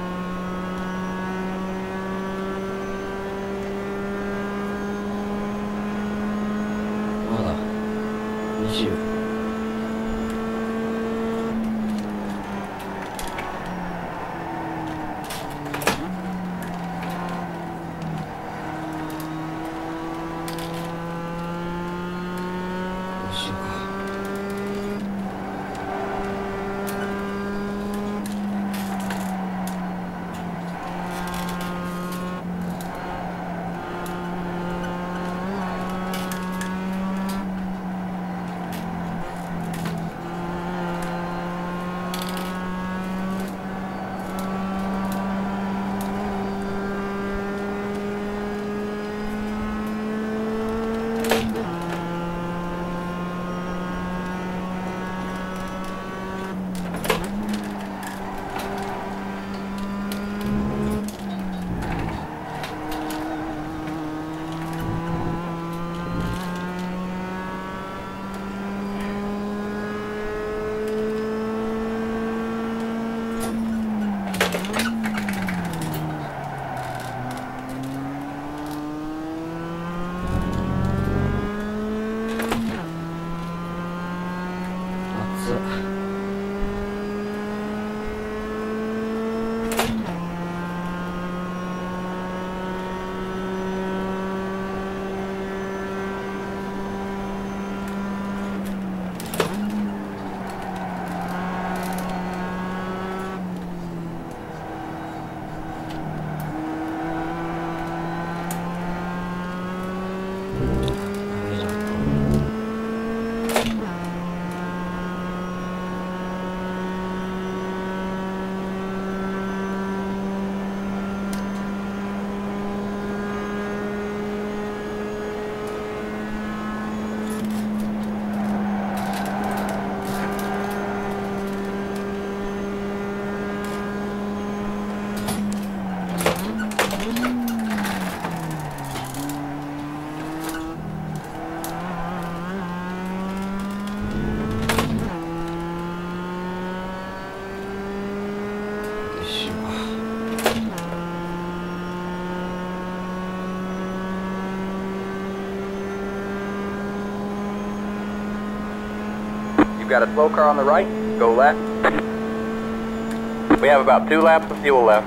got a slow car on the right, go left. We have about two laps of fuel left.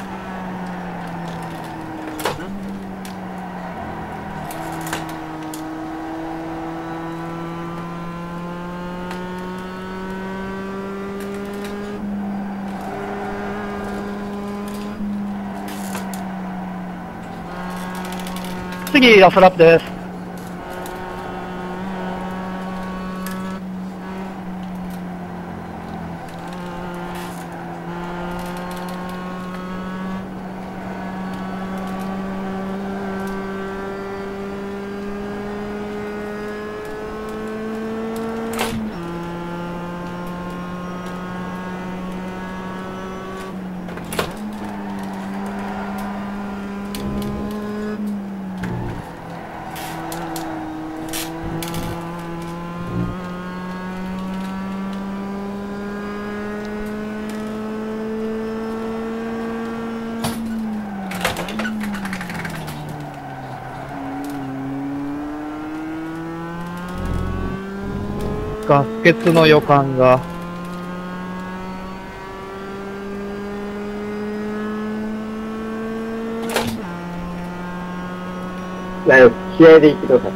次、ラストラップです。 ガス欠の予感が。 なるほど、気合で行ってください。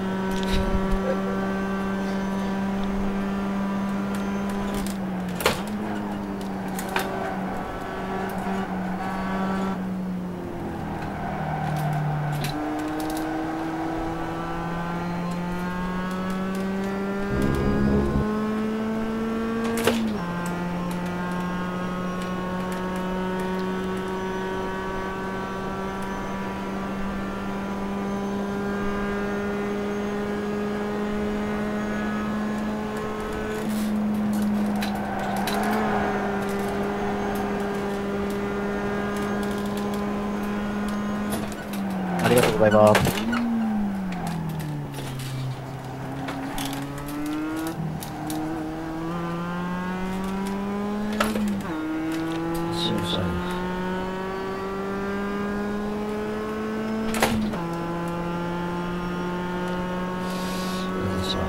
ありがとうございます。 しぶしゃい。よいしょ。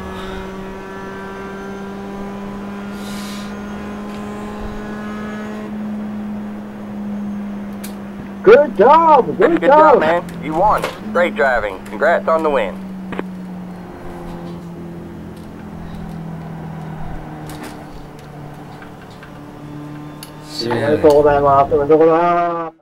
Good job! Good Good job, job! man. You won. Great driving. Congrats on the win. しぶしゃいおめでとうございます。おめでとうございます。